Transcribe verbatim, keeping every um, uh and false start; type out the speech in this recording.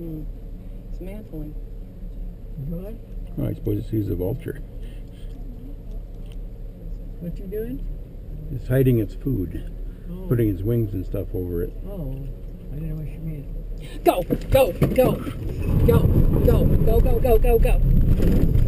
Hmm. It's mantling. What? Oh, I suppose he's a vulture. What you doing? It's hiding its food, Oh. putting its wings and stuff over it. Oh, I didn't know what you meant. Go, go, go, go, go, go, go, go, go, go, go.